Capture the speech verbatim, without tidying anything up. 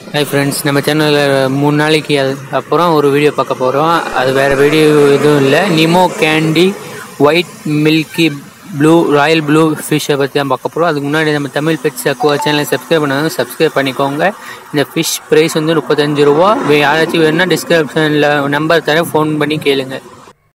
Hi friends, நம்ம சேனலில் மூணு நாளைக்கு அது அப்புறம் ஒரு வீடியோ பார்க்க போகிறோம். அது வேறு வீடியோ எதுவும் இல்லை, Nemo candy white milky blue royal blue ஃபிஷ்ஷை பற்றி தான் பார்க்க போகிறோம். அதுக்கு முன்னாடி நம்ம தமிழ் பெட்ஸ் அக்வா சேனலை சப்ஸ்கிரைப் பண்ணாங்க, சப்ஸ்கிரைப் பண்ணிக்கோங்க. இந்த ஃபிஷ் ப்ரைஸ் வந்து முப்பத்தஞ்சு ரூபா. யாராச்சும் வேணுன்னா டிஸ்கிரிப்ஷனில் நம்பர் தரேன், ஃபோன் பண்ணி கேளுங்க.